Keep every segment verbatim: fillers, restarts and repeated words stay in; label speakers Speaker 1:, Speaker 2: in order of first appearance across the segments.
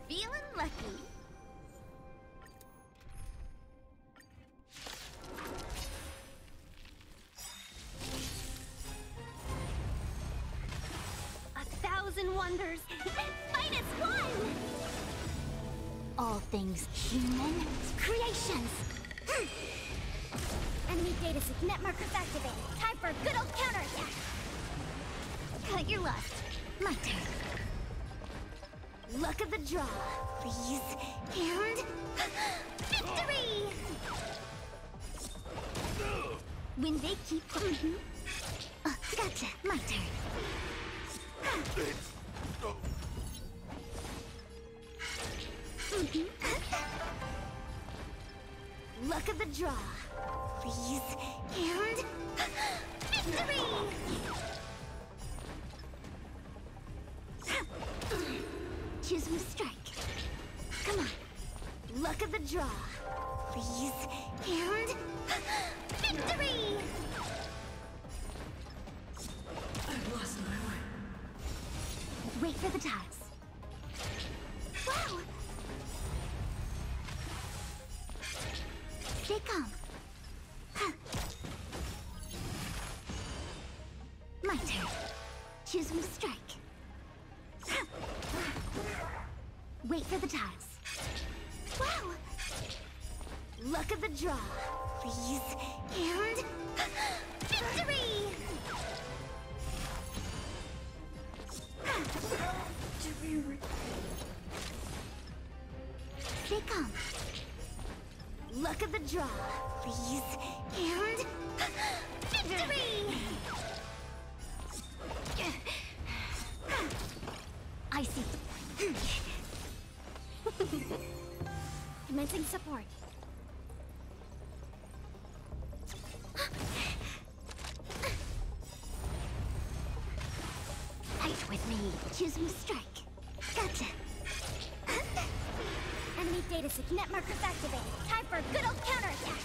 Speaker 1: Feeling lucky. A thousand wonders. Minus one! All things human creations. Enemy data sig net markers activated. Time for a good old counterattack. Cut your luck. My turn. Luck of the draw, please. And victory! When they keep mm-hmm. uh, gotcha. My turn. Mm-hmm. Luck of the draw, please. And victory! Choose me strike. Come on. Luck of the draw. Please. And victory!
Speaker 2: I've lost my way.
Speaker 1: Wait for the tiles. Wow! Stay calm. My turn. Choose me strike. Wait for the tiles. Wow! Luck of the draw, please. And victory! Stay calm. Luck of the draw, please. And victory! I see. Commencing support. Fight with me. Choose me strike. Gotcha. Enemy data sig net markers activated. Time for a good old counterattack.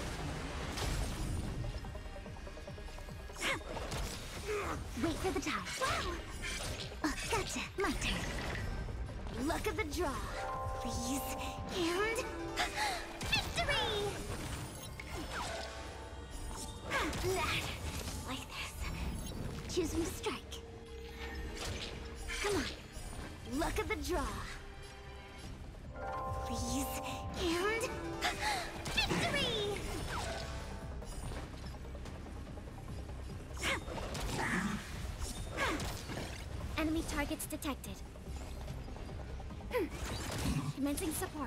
Speaker 1: Wait for the time. Wow! Uh, gotcha. My turn. Luck of the draw, please. And victory! Like this. Choose me strike. Come on. Luck of the draw. Please. And victory! Enemy targets detected. Commencing support.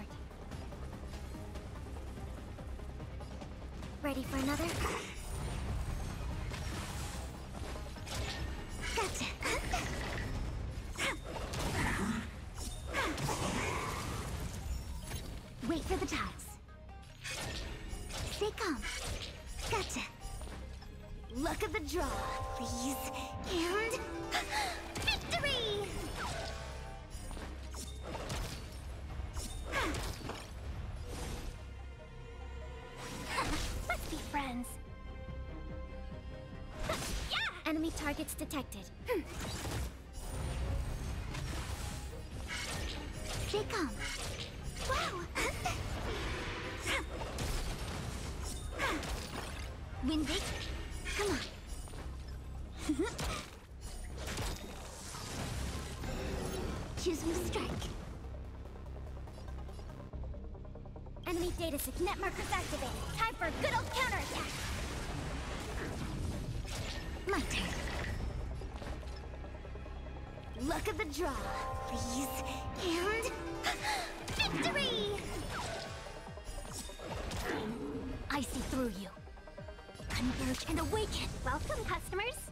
Speaker 1: Ready for another? Gotcha. Wait for the tiles. Stay calm. Gotcha. Luck of the draw, please. And victory! Let's be friends. Yeah! Enemy targets detected. Stay calm. Wow! Win big. Come on. Choose me strike. Enemy data sig net markers activated. Time for a good old counterattack. My turn. Luck of the draw, please. And victory! I see through you. Converge and awaken. Welcome, customers.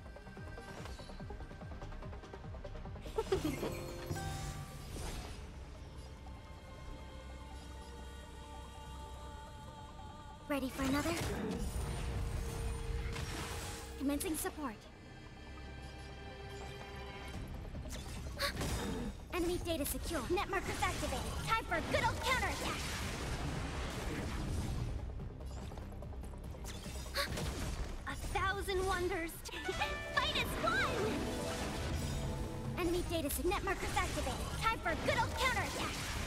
Speaker 1: Ready for another? Commencing support. Enemy data secure. Net markers activated. Time for a good old counterattack. A thousand wonders. Fight is one! Enemy data sig net markers activated. Time for a good old counterattack.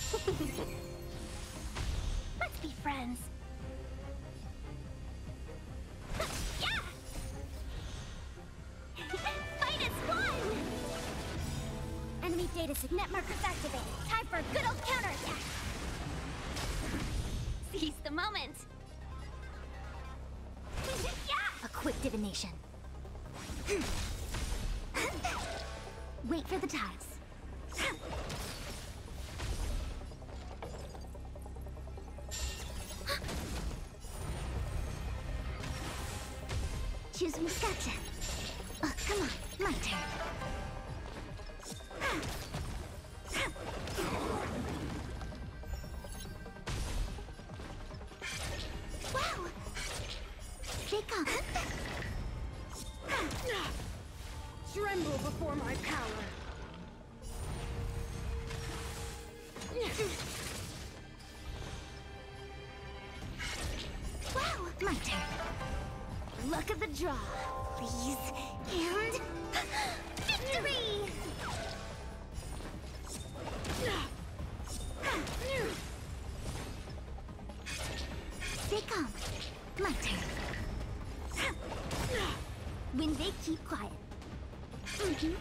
Speaker 1: Let's be friends. Yeah! Fight is one! Enemy data signet markers activated. Time for a good old counterattack. Seize the moment. Yeah! A quick divination. Wait for the tides. Choose me, gotcha. Oh, come on, my turn. Wow! Stay calm.
Speaker 2: Tremble before my power.
Speaker 1: Wow, my turn. Luck of the draw, please, and victory! Stay calm. My turn. When they keep quiet. Mm-hmm.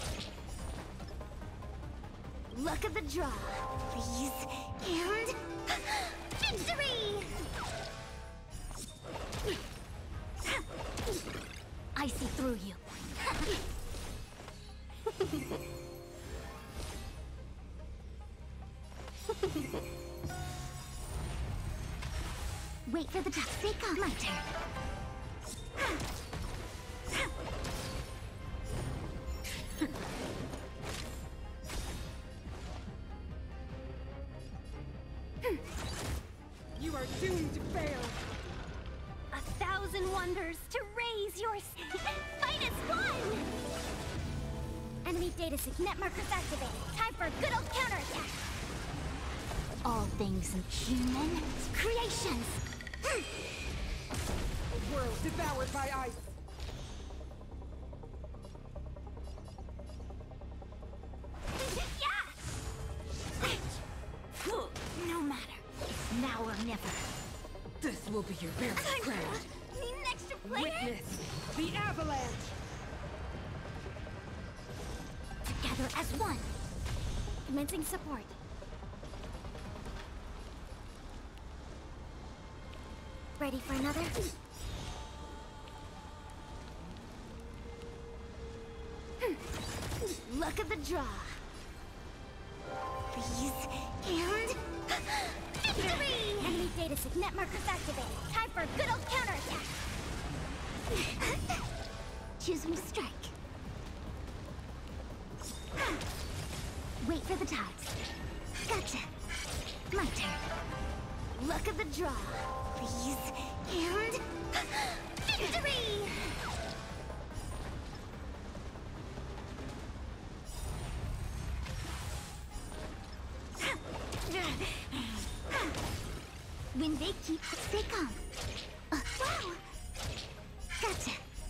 Speaker 1: Luck of the draw, please, and victory! I see through you. Wait for the top. Stay calm. My turn.
Speaker 2: You are doomed to fail.
Speaker 1: A thousand wonders to raise your fight is one! Enemy data signet markers activated. Time for a good old counterattack. All things human creations.
Speaker 2: A world devoured by ice.
Speaker 1: No matter. It's now or never.
Speaker 2: This will be your very ground.
Speaker 1: Need an extra player?
Speaker 2: Witness the avalanche.
Speaker 1: Together as one. Commencing support. Ready for another? Luck of the draw. Please, and victory! Enemy data signet markers activated. Time for a good old counterattack. Choose me, strike. Wait for the tides. Gotcha. My turn. Luck of the draw, please, and victory! When they keep, stay calm. Uh, wow! Gotcha.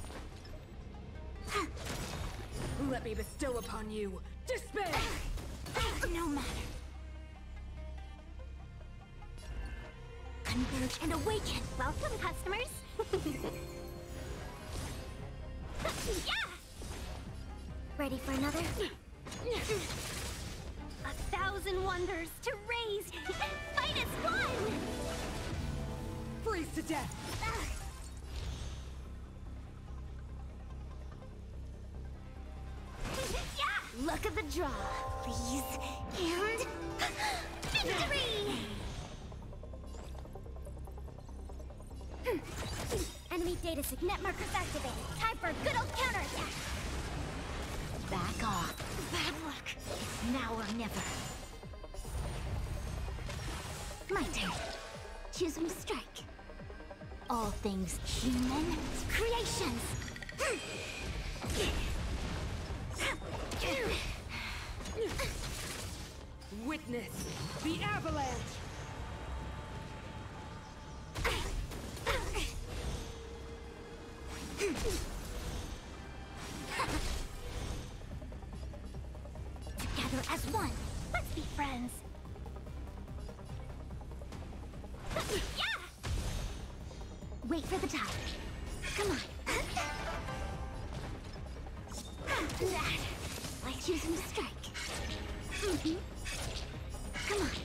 Speaker 2: Let me bestow upon you despair.
Speaker 1: No matter. Converge and awaken. Welcome, customers. Yeah! Ready for another? A thousand wonders to raise. Fight is one!
Speaker 2: Freeze to death.
Speaker 1: Yeah! Luck of the draw, please, and victory! Enemy data signet markers activated. Time for a good old counterattack. Back off. Bad luck. It's now or never. My turn. Choose me, strike. All things human creations.
Speaker 2: Witness the avalanche.
Speaker 1: Together as one. Let's be friends. Wait for the tide. Come on. I choose him to strike. Mm-hmm. Come on.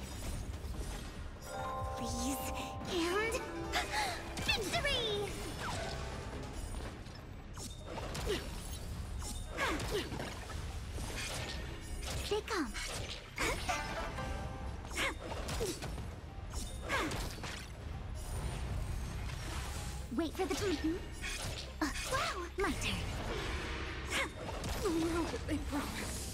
Speaker 1: Please. And... victory! Stay calm. Wait for the... Mm-hmm. uh, wow, my turn.
Speaker 2: Oh no, they promise.